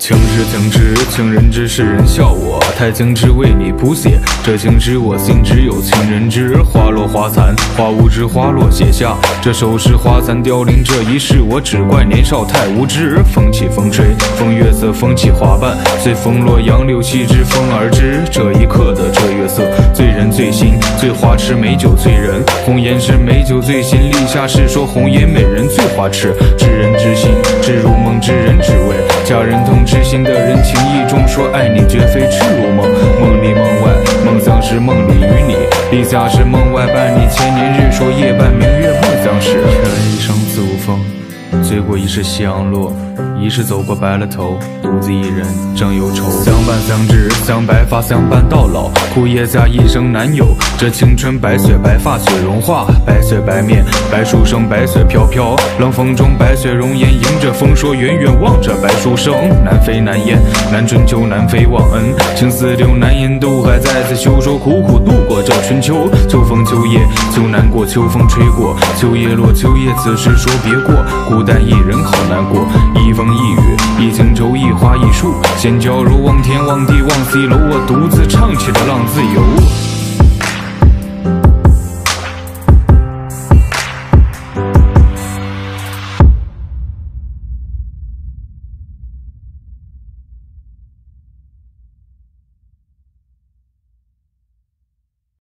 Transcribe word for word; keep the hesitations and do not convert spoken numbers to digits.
情之情之，情人之世人笑我，太情之为你谱写。这情之我心只有情人知。花落花残，花无知，花落写下这首诗。花残凋零这一世，我只怪年少太无知。风起风吹，风月色，风起花瓣，随风落杨柳细枝风而至。这一刻的这月色，醉人醉心，醉花痴美酒醉人。红颜是美酒醉心，立下誓说红颜美人醉花痴。知人知心，知如梦，知人知味。家人同知心的人，情意中说爱你，绝非痴如梦。梦里梦外，梦相识，梦里与你，立下是梦外伴你千年。日说夜半，明月梦相识。人一生自无风，醉过一世夕阳落。一世走过白了头，独自一人正忧愁。相伴相知，相白发，相伴到老。苦叶下一生难有，这青春白雪，白发雪融化。白雪白面，白书生，白雪飘飘。冷风中白雪容颜，迎着风说远远望着白书生。南飞南雁，南春秋，南飞忘恩。情似柳，难言渡海，再次休说苦苦度过这春秋。秋风秋夜，秋难过，秋风吹过。秋叶落，秋叶此时说别过。孤单一人好难过，一风一雨，一情愁，一花一树。闲娇如望天望地望西楼，我独自唱起了浪自由。